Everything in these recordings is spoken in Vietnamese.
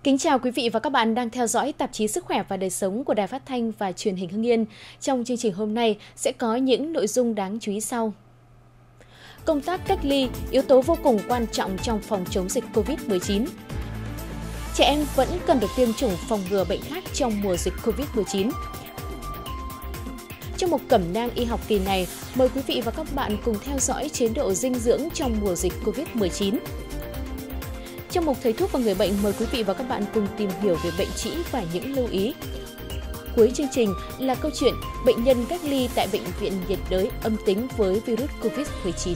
Kính chào quý vị và các bạn đang theo dõi tạp chí Sức khỏe và đời sống của Đài Phát thanh và Truyền hình Hưng Yên. Trong chương trình hôm nay sẽ có những nội dung đáng chú ý sau. Công tác cách ly, yếu tố vô cùng quan trọng trong phòng chống dịch COVID-19. Trẻ em vẫn cần được tiêm chủng phòng ngừa bệnh khác trong mùa dịch COVID-19. Trong mục cẩm nang y học kỳ này, mời quý vị và các bạn cùng theo dõi chế độ dinh dưỡng trong mùa dịch COVID-19. Trong mục Thầy thuốc và người bệnh, mời quý vị và các bạn cùng tìm hiểu về bệnh trĩ và những lưu ý. Cuối chương trình là câu chuyện bệnh nhân cách ly tại Bệnh viện nhiệt đới âm tính với virus COVID-19.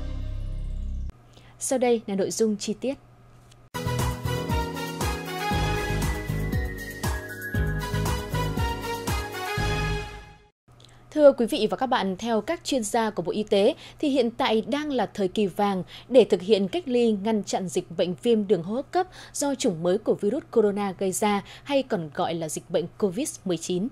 Sau đây là nội dung chi tiết. Thưa quý vị và các bạn, theo các chuyên gia của Bộ Y tế, thì hiện tại đang là thời kỳ vàng để thực hiện cách ly ngăn chặn dịch bệnh viêm đường hô hấp cấp do chủng mới của virus corona gây ra, hay còn gọi là dịch bệnh COVID-19.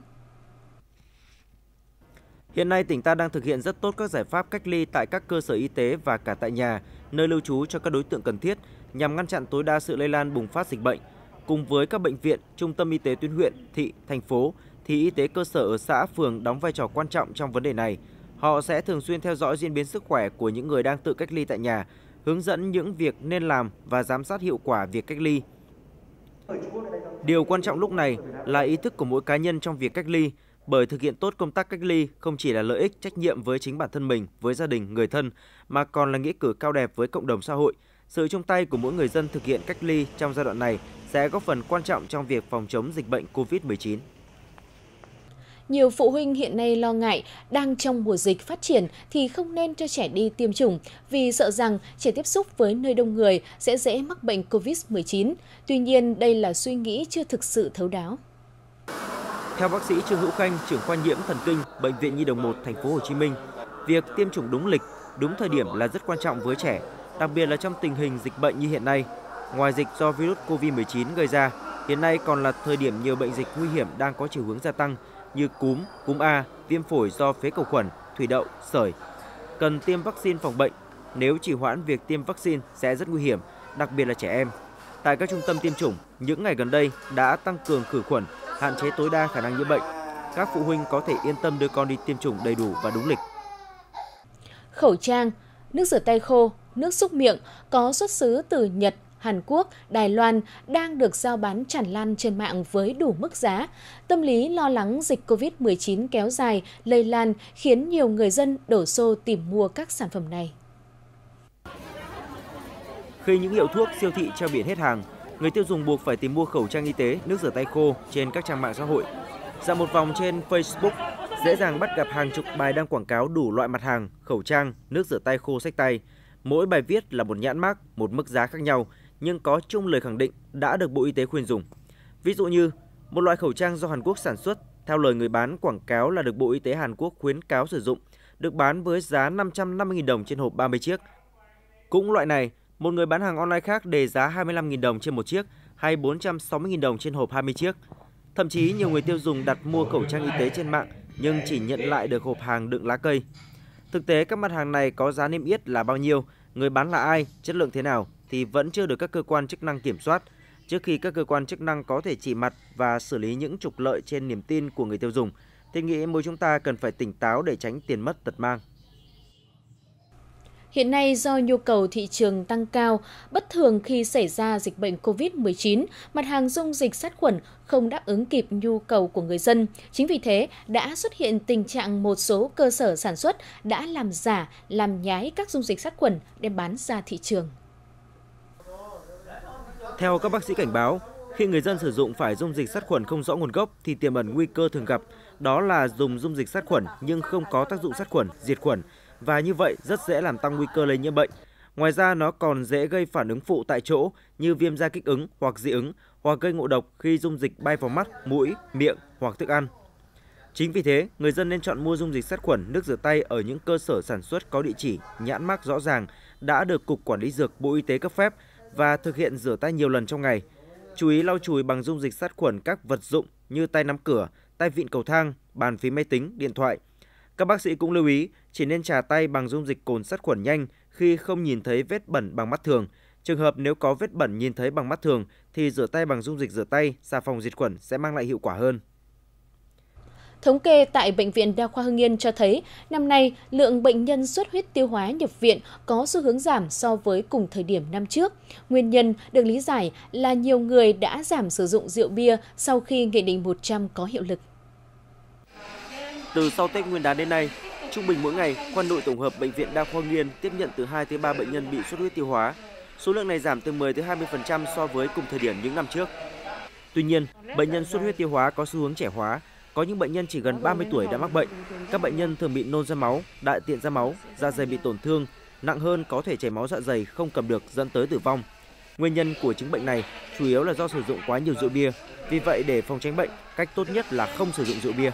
Hiện nay, tỉnh ta đang thực hiện rất tốt các giải pháp cách ly tại các cơ sở y tế và cả tại nhà, nơi lưu trú cho các đối tượng cần thiết nhằm ngăn chặn tối đa sự lây lan bùng phát dịch bệnh. Cùng với các bệnh viện, trung tâm y tế tuyến huyện, thị, thành phố, thì y tế cơ sở ở xã, phường đóng vai trò quan trọng trong vấn đề này. Họ sẽ thường xuyên theo dõi diễn biến sức khỏe của những người đang tự cách ly tại nhà, hướng dẫn những việc nên làm và giám sát hiệu quả việc cách ly. Điều quan trọng lúc này là ý thức của mỗi cá nhân trong việc cách ly, bởi thực hiện tốt công tác cách ly không chỉ là lợi ích, trách nhiệm với chính bản thân mình, với gia đình, người thân, mà còn là nghĩa cử cao đẹp với cộng đồng xã hội. Sự chung tay của mỗi người dân thực hiện cách ly trong giai đoạn này sẽ góp phần quan trọng trong việc phòng chống dịch bệnh COVID-19. Nhiều phụ huynh hiện nay lo ngại đang trong mùa dịch phát triển thì không nên cho trẻ đi tiêm chủng vì sợ rằng trẻ tiếp xúc với nơi đông người sẽ dễ mắc bệnh COVID-19. Tuy nhiên, đây là suy nghĩ chưa thực sự thấu đáo. Theo bác sĩ Trương Hữu Khanh, trưởng khoa nhiễm thần kinh, Bệnh viện Nhi đồng 1 thành phố Hồ Chí Minh, việc tiêm chủng đúng lịch, đúng thời điểm là rất quan trọng với trẻ, đặc biệt là trong tình hình dịch bệnh như hiện nay. Ngoài dịch do virus COVID-19 gây ra, hiện nay còn là thời điểm nhiều bệnh dịch nguy hiểm đang có chiều hướng gia tăng như cúm, cúm A, viêm phổi do phế cầu khuẩn, thủy đậu, sởi. Cần tiêm vaccine phòng bệnh, nếu trì hoãn việc tiêm vaccine sẽ rất nguy hiểm, đặc biệt là trẻ em. Tại các trung tâm tiêm chủng, những ngày gần đây đã tăng cường khử khuẩn, hạn chế tối đa khả năng nhiễm bệnh. Các phụ huynh có thể yên tâm đưa con đi tiêm chủng đầy đủ và đúng lịch. Khẩu trang, nước rửa tay khô, nước súc miệng có xuất xứ từ Nhật, Hàn Quốc, Đài Loan đang được giao bán tràn lan trên mạng với đủ mức giá. Tâm lý lo lắng dịch COVID-19 kéo dài, lây lan khiến nhiều người dân đổ xô tìm mua các sản phẩm này. Khi những hiệu thuốc, siêu thị treo biển hết hàng, người tiêu dùng buộc phải tìm mua khẩu trang y tế, nước rửa tay khô trên các trang mạng xã hội. Dạo một vòng trên Facebook, dễ dàng bắt gặp hàng chục bài đăng quảng cáo đủ loại mặt hàng, khẩu trang, nước rửa tay khô xách tay. Mỗi bài viết là một nhãn mác, một mức giá khác nhau, nhưng có chung lời khẳng định đã được Bộ Y tế khuyên dùng. Ví dụ như, một loại khẩu trang do Hàn Quốc sản xuất, theo lời người bán quảng cáo là được Bộ Y tế Hàn Quốc khuyến cáo sử dụng, được bán với giá 550.000 đồng trên hộp 30 chiếc. Cũng loại này, một người bán hàng online khác đề giá 25.000 đồng trên một chiếc hay 460.000 đồng trên hộp 20 chiếc. Thậm chí nhiều người tiêu dùng đặt mua khẩu trang y tế trên mạng nhưng chỉ nhận lại được hộp hàng đựng lá cây. Thực tế các mặt hàng này có giá niêm yết là bao nhiêu, người bán là ai, chất lượng thế nào thì vẫn chưa được các cơ quan chức năng kiểm soát. Trước khi các cơ quan chức năng có thể chỉ mặt và xử lý những trục lợi trên niềm tin của người tiêu dùng, thì nghĩ mỗi chúng ta cần phải tỉnh táo để tránh tiền mất tật mang. Hiện nay do nhu cầu thị trường tăng cao, bất thường khi xảy ra dịch bệnh COVID-19, mặt hàng dung dịch sát khuẩn không đáp ứng kịp nhu cầu của người dân. Chính vì thế, đã xuất hiện tình trạng một số cơ sở sản xuất đã làm giả, làm nhái các dung dịch sát khuẩn đem bán ra thị trường. Theo các bác sĩ cảnh báo, khi người dân sử dụng phải dung dịch sát khuẩn không rõ nguồn gốc thì tiềm ẩn nguy cơ thường gặp, đó là dùng dung dịch sát khuẩn nhưng không có tác dụng sát khuẩn, diệt khuẩn, và như vậy rất dễ làm tăng nguy cơ lây nhiễm bệnh. Ngoài ra, nó còn dễ gây phản ứng phụ tại chỗ như viêm da kích ứng hoặc dị ứng, hoặc gây ngộ độc khi dung dịch bay vào mắt, mũi, miệng hoặc thức ăn. Chính vì thế, người dân nên chọn mua dung dịch sát khuẩn, nước rửa tay ở những cơ sở sản xuất có địa chỉ, nhãn mác rõ ràng, đã được Cục Quản lý Dược Bộ Y tế cấp phép và thực hiện rửa tay nhiều lần trong ngày. Chú ý lau chùi bằng dung dịch sát khuẩn các vật dụng như tay nắm cửa, tay vịn cầu thang, bàn phím máy tính, điện thoại. Các bác sĩ cũng lưu ý chỉ nên chà tay bằng dung dịch cồn sát khuẩn nhanh khi không nhìn thấy vết bẩn bằng mắt thường, Trường hợp nếu có vết bẩn nhìn thấy bằng mắt thường thì rửa tay bằng dung dịch rửa tay, xà phòng diệt khuẩn sẽ mang lại hiệu quả hơn. Thống kê tại Bệnh viện Đa khoa Hưng Yên cho thấy, năm nay, lượng bệnh nhân xuất huyết tiêu hóa nhập viện có xu hướng giảm so với cùng thời điểm năm trước. Nguyên nhân được lý giải là nhiều người đã giảm sử dụng rượu bia sau khi Nghị định 100 có hiệu lực. Từ sau Tết Nguyên đán đến nay, trung bình mỗi ngày, khoa nội tổng hợp Bệnh viện Đa khoa Hưng Yên tiếp nhận từ 2 tới 3 bệnh nhân bị xuất huyết tiêu hóa. Số lượng này giảm từ 10 tới 20% so với cùng thời điểm những năm trước. Tuy nhiên, bệnh nhân xuất huyết tiêu hóa có xu hướng trẻ hóa. Có những bệnh nhân chỉ gần 30 tuổi đã mắc bệnh. Các bệnh nhân thường bị nôn ra máu, đại tiện ra máu, dạ dày bị tổn thương, nặng hơn có thể chảy máu dạ dày không cầm được dẫn tới tử vong. Nguyên nhân của chứng bệnh này chủ yếu là do sử dụng quá nhiều rượu bia. Vì vậy, để phòng tránh bệnh, cách tốt nhất là không sử dụng rượu bia.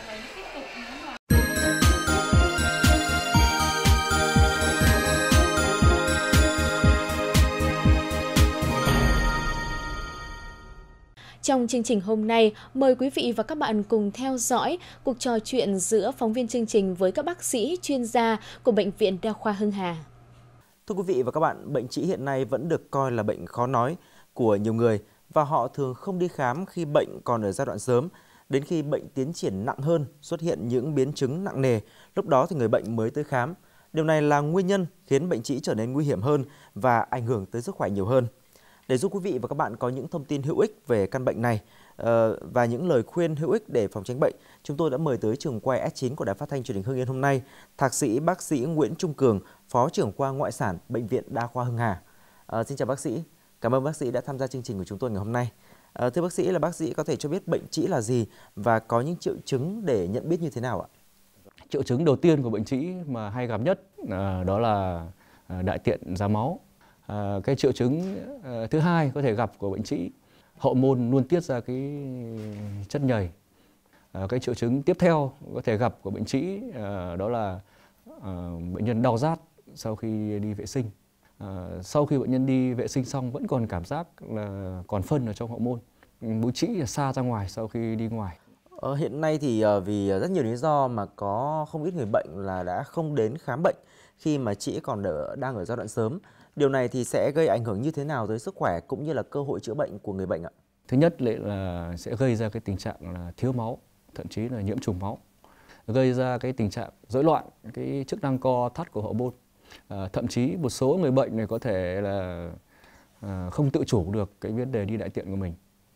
Trong chương trình hôm nay, mời quý vị và các bạn cùng theo dõi cuộc trò chuyện giữa phóng viên chương trình với các bác sĩ chuyên gia của Bệnh viện Đa khoa Hưng Hà. Thưa quý vị và các bạn, bệnh trĩ hiện nay vẫn được coi là bệnh khó nói của nhiều người và họ thường không đi khám khi bệnh còn ở giai đoạn sớm. Đến khi bệnh tiến triển nặng hơn, xuất hiện những biến chứng nặng nề, lúc đó thì người bệnh mới tới khám. Điều này là nguyên nhân khiến bệnh trĩ trở nên nguy hiểm hơn và ảnh hưởng tới sức khỏe nhiều hơn. Để giúp quý vị và các bạn có những thông tin hữu ích về căn bệnh này và những lời khuyên hữu ích để phòng tránh bệnh, chúng tôi đã mời tới trường quay S9 của Đài Phát thanh Truyền hình Hưng Yên hôm nay, Thạc sĩ bác sĩ Nguyễn Trung Cường, Phó trưởng khoa ngoại sản Bệnh viện Đa khoa Hưng Hà. Xin chào bác sĩ, cảm ơn bác sĩ đã tham gia chương trình của chúng tôi ngày hôm nay. Thưa bác sĩ, bác sĩ có thể cho biết bệnh trĩ là gì và có những triệu chứng để nhận biết như thế nào ạ? Triệu chứng đầu tiên của bệnh trĩ mà hay gặp nhất đó là đại tiện ra máu. Cái triệu chứng thứ hai có thể gặp của bệnh trĩ, hậu môn luôn tiết ra cái chất nhầy. Cái triệu chứng tiếp theo có thể gặp của bệnh trĩ đó là bệnh nhân đau rát sau khi đi vệ sinh. Sau khi bệnh nhân đi vệ sinh xong vẫn còn cảm giác là còn phân ở trong hậu môn, búi trĩ xa ra ngoài sau khi đi ngoài. Hiện nay thì vì rất nhiều lý do mà có không ít người bệnh là đã không đến khám bệnh khi mà trĩ còn đang ở giai đoạn sớm. Điều này thì sẽ gây ảnh hưởng như thế nào tới sức khỏe cũng như là cơ hội chữa bệnh của người bệnh ạ? Thứ nhất là sẽ gây ra cái tình trạng là thiếu máu, thậm chí là nhiễm trùng máu, gây ra cái tình trạng rối loạn cái chức năng co thắt của hậu môn. Thậm chí một số người bệnh này có thể là không tự chủ được cái vấn đề đi đại tiện của mình.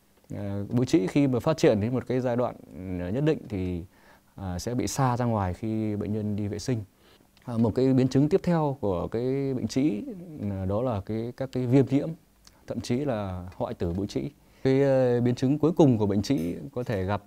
Búi trĩ khi mà phát triển đến một cái giai đoạn nhất định thì sẽ bị xa ra ngoài khi bệnh nhân đi vệ sinh. Một cái biến chứng tiếp theo của cái bệnh trĩ đó là các cái viêm nhiễm, thậm chí là hoại tử búi trĩ. Cái biến chứng cuối cùng của bệnh trĩ có thể gặp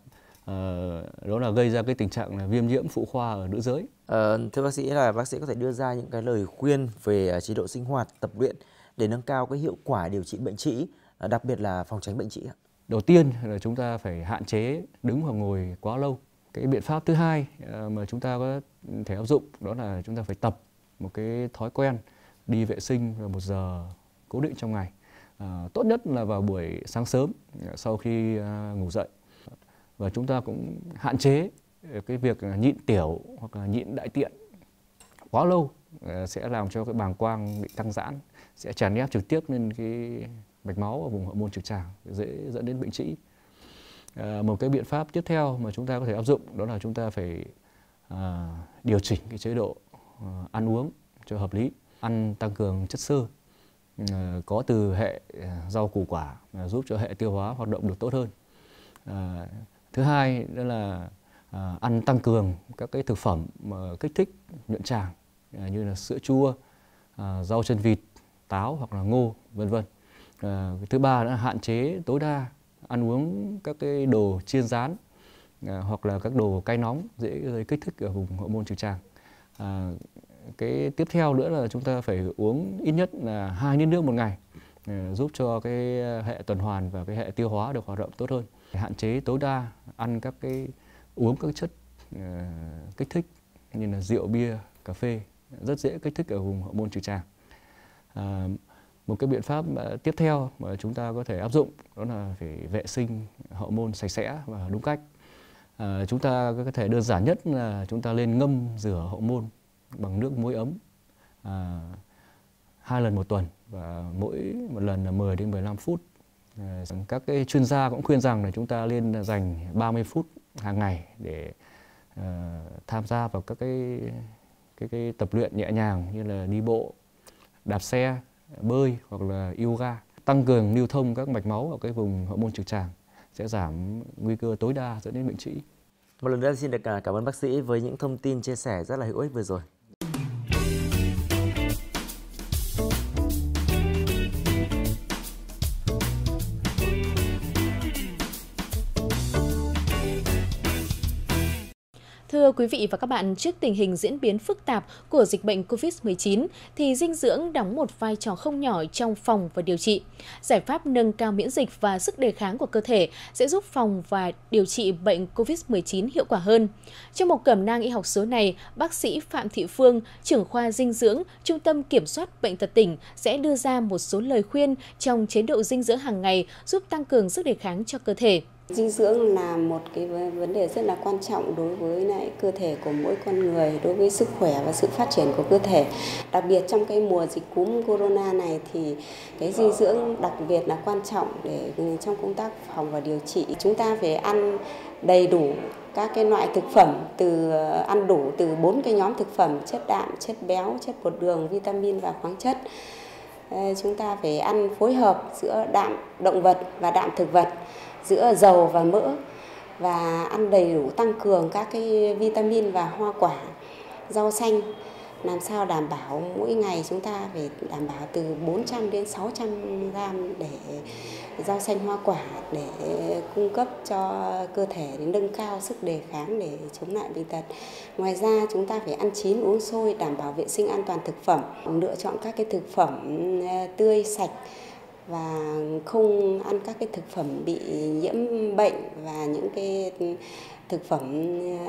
đó là gây ra cái tình trạng là viêm nhiễm phụ khoa ở nữ giới. Thưa bác sĩ có thể đưa ra những cái lời khuyên về chế độ sinh hoạt, tập luyện để nâng cao cái hiệu quả điều trị bệnh trĩ, đặc biệt là phòng tránh bệnh trĩ ạ? Đầu tiên là chúng ta phải hạn chế đứng hoặc ngồi quá lâu. Cái biện pháp thứ hai mà chúng ta có thể áp dụng đó là chúng ta phải tập một cái thói quen đi vệ sinh vào 1 giờ cố định trong ngày. Tốt nhất là vào buổi sáng sớm sau khi ngủ dậy. Và chúng ta cũng hạn chế cái việc nhịn tiểu hoặc là nhịn đại tiện quá lâu sẽ làm cho cái bàng quang bị tăng giãn, sẽ chèn ép trực tiếp lên cái mạch máu ở vùng hậu môn trực tràng, dễ dẫn đến bệnh trĩ. Một cái biện pháp tiếp theo mà chúng ta có thể áp dụng đó là chúng ta phải điều chỉnh cái chế độ ăn uống cho hợp lý, ăn tăng cường chất xơ có từ hệ rau củ quả giúp cho hệ tiêu hóa hoạt động được tốt hơn. Thứ hai đó là ăn tăng cường các cái thực phẩm mà kích thích nhuận tràng như là sữa chua, rau chân vịt, táo hoặc là ngô, vân vân. Thứ ba là hạn chế tối đa ăn uống các cái đồ chiên rán hoặc là các đồ cay nóng dễ gây kích thích ở vùng hậu môn trực tràng. Cái tiếp theo nữa là chúng ta phải uống ít nhất là 2 lít nước một ngày giúp cho cái hệ tuần hoàn và cái hệ tiêu hóa được hoạt động tốt hơn. Hạn chế tối đa ăn uống các chất kích thích như là rượu, bia, cà phê rất dễ kích thích ở vùng hậu môn trực tràng. Một cái biện pháp tiếp theo mà chúng ta có thể áp dụng đó là phải vệ sinh hậu môn sạch sẽ và đúng cách. Chúng ta có thể đơn giản nhất là chúng ta lên ngâm rửa hậu môn bằng nước muối ấm 2 lần một tuần và mỗi một lần là 10 đến 15 phút. Các cái chuyên gia cũng khuyên rằng là chúng ta nên dành 30 phút hàng ngày để tham gia vào các cái tập luyện nhẹ nhàng như là đi bộ, đạp xe, bơi hoặc là yoga, tăng cường lưu thông các mạch máu ở cái vùng hậu môn trực tràng sẽ giảm nguy cơ tối đa dẫn đến bệnh trĩ. Một lần nữa xin được cảm ơn bác sĩ với những thông tin chia sẻ rất là hữu ích vừa rồi. Thưa quý vị và các bạn, trước tình hình diễn biến phức tạp của dịch bệnh COVID-19 thì dinh dưỡng đóng một vai trò không nhỏ trong phòng và điều trị. Giải pháp nâng cao miễn dịch và sức đề kháng của cơ thể sẽ giúp phòng và điều trị bệnh COVID-19 hiệu quả hơn. Trong một cẩm nang y học số này, bác sĩ Phạm Thị Phương, trưởng khoa dinh dưỡng, Trung tâm Kiểm soát Bệnh tật tỉnh sẽ đưa ra một số lời khuyên trong chế độ dinh dưỡng hàng ngày giúp tăng cường sức đề kháng cho cơ thể. Dinh dưỡng là một cái vấn đề rất là quan trọng đối với lại cơ thể của mỗi con người, đối với sức khỏe và sự phát triển của cơ thể. Đặc biệt trong cái mùa dịch cúm corona này thì cái dinh dưỡng đặc biệt là quan trọng để trong công tác phòng và điều trị. Chúng ta phải ăn đầy đủ các cái loại thực phẩm, ăn đủ từ 4 cái nhóm thực phẩm: chất đạm, chất béo, chất bột đường, vitamin và khoáng chất. Chúng ta phải ăn phối hợp giữa đạm động vật và đạm thực vật, giữa dầu và mỡ, và ăn đầy đủ tăng cường các cái vitamin và hoa quả, rau xanh, làm sao đảm bảo mỗi ngày chúng ta phải đảm bảo từ 400 đến 600 gram để rau xanh hoa quả để cung cấp cho cơ thể để nâng cao sức đề kháng để chống lại bệnh tật. Ngoài ra chúng ta phải ăn chín uống sôi, đảm bảo vệ sinh an toàn thực phẩm, lựa chọn các cái thực phẩm tươi sạch và không ăn các cái thực phẩm bị nhiễm bệnh và những cái thực phẩm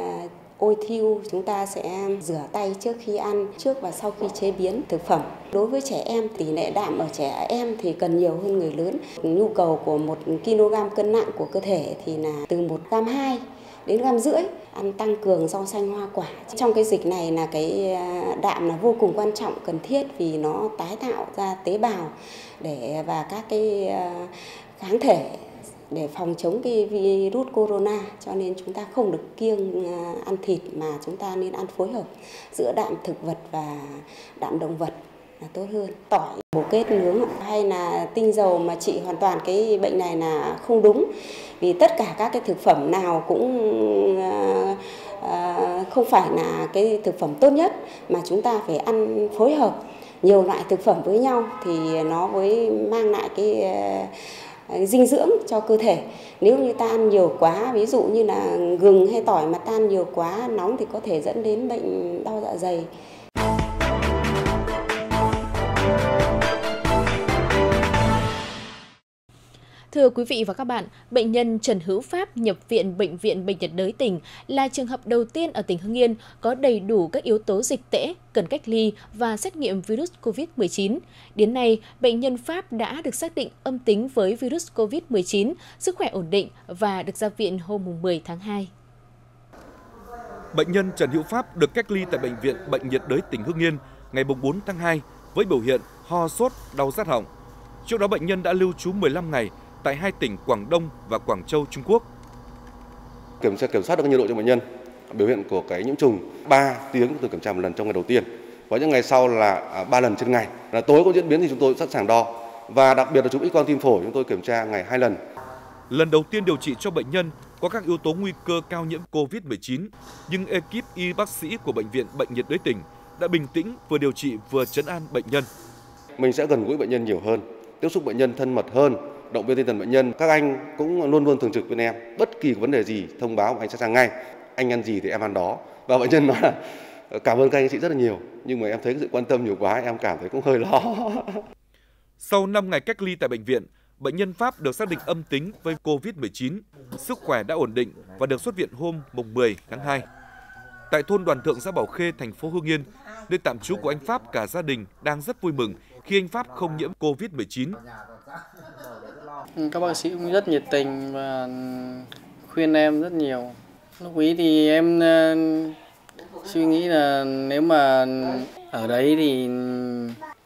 ôi thiu. Chúng ta sẽ rửa tay trước khi ăn, trước và sau khi chế biến thực phẩm. Đối với trẻ em, tỷ lệ đạm ở trẻ em thì cần nhiều hơn người lớn. Nhu cầu của 1 kg cân nặng của cơ thể thì là từ 1,2 g đến 1,5 g. Ăn tăng cường rau xanh hoa quả. Trong cái dịch này là cái đạm là vô cùng quan trọng, cần thiết vì nó tái tạo ra tế bào và các cái kháng thể để phòng chống cái virus corona, cho nên chúng ta không được kiêng ăn thịt mà chúng ta nên ăn phối hợp giữa đạm thực vật và đạm động vật là tốt hơn. Tỏi, bổ kết nướng hay là tinh dầu mà trị hoàn toàn cái bệnh này là không đúng, vì tất cả các cái thực phẩm nào cũng không phải là cái thực phẩm tốt nhất, mà chúng ta phải ăn phối hợp nhiều loại thực phẩm với nhau thì nó mới mang lại cái dinh dưỡng cho cơ thể. Nếu như ta ăn nhiều quá, ví dụ như là gừng hay tỏi mà ta ăn nhiều quá nóng thì có thể dẫn đến bệnh đau dạ dày. Thưa quý vị và các bạn, bệnh nhân Trần Hữu Pháp nhập viện Bệnh viện Bệnh nhiệt đới tỉnh là trường hợp đầu tiên ở tỉnh Hưng Yên có đầy đủ các yếu tố dịch tễ, cần cách ly và xét nghiệm virus COVID-19. Đến nay, bệnh nhân Pháp đã được xác định âm tính với virus COVID-19, sức khỏe ổn định và được ra viện hôm 10 tháng 2. Bệnh nhân Trần Hữu Pháp được cách ly tại Bệnh viện Bệnh nhiệt đới tỉnh Hưng Yên ngày 4 tháng 2 với biểu hiện ho sốt, đau rát họng. Trước đó bệnh nhân đã lưu trú 15 ngày tại 2 tỉnh Quảng Đông và Quảng Châu, Trung Quốc. Kiểm soát được nhiệt độ cho bệnh nhân, biểu hiện của cái nhiễm trùng 3 tiếng từ kiểm tra một lần trong ngày đầu tiên. Và những ngày sau là 3 lần trên ngày. Là tối có diễn biến thì chúng tôi sẵn sàng đo. Và đặc biệt là chụp X-quang tim phổi chúng tôi kiểm tra ngày 2 lần. Lần đầu tiên điều trị cho bệnh nhân có các yếu tố nguy cơ cao nhiễm COVID-19, nhưng ekip y bác sĩ của Bệnh viện Bệnh nhiệt đới tỉnh đã bình tĩnh vừa điều trị vừa trấn an bệnh nhân. Mình sẽ gần gũi bệnh nhân nhiều hơn, tiếp xúc bệnh nhân thân mật hơn, động viên tinh thần bệnh nhân. Các anh cũng luôn luôn thường trực bên em, bất kỳ vấn đề gì thông báo anh sẽ sang ngay. Anh ăn gì thì em ăn đó. Và bệnh nhân nói là cảm ơn các anh chị rất là nhiều, nhưng mà em thấy sự quan tâm nhiều quá, em cảm thấy cũng hơi lo. Sau 5 ngày cách ly tại bệnh viện, bệnh nhân Pháp được xác định âm tính với COVID-19, sức khỏe đã ổn định và được xuất viện hôm 10 tháng 2. Tại thôn Đoàn Thượng, xã Bảo Khê, thành phố Hưng Yên, nơi tạm trú của anh Pháp, cả gia đình đang rất vui mừng khi anh Pháp không nhiễm COVID-19. Các bác sĩ cũng rất nhiệt tình và khuyên em rất nhiều. Lúc ấy thì em suy nghĩ là nếu mà ở đấy thì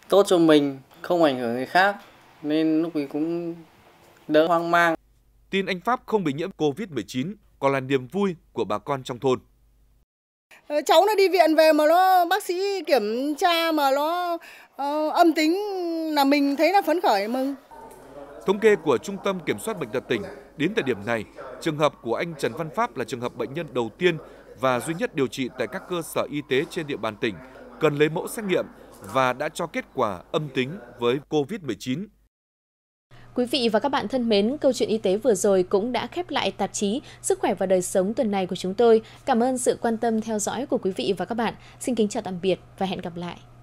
tốt cho mình, không ảnh hưởng người khác, nên lúc ấy cũng đỡ hoang mang. Tin anh Pháp không bị nhiễm Covid-19 còn là niềm vui của bà con trong thôn. Cháu nó đi viện về mà bác sĩ kiểm tra mà nó âm tính là mình thấy là phấn khởi mừng. Thống kê của Trung tâm Kiểm soát Bệnh tật tỉnh, đến thời điểm này, trường hợp của anh Trần Văn Pháp là trường hợp bệnh nhân đầu tiên và duy nhất điều trị tại các cơ sở y tế trên địa bàn tỉnh, cần lấy mẫu xét nghiệm và đã cho kết quả âm tính với Covid-19. Quý vị và các bạn thân mến, câu chuyện y tế vừa rồi cũng đã khép lại tạp chí Sức khỏe và đời sống tuần này của chúng tôi. Cảm ơn sự quan tâm theo dõi của quý vị và các bạn. Xin kính chào tạm biệt và hẹn gặp lại.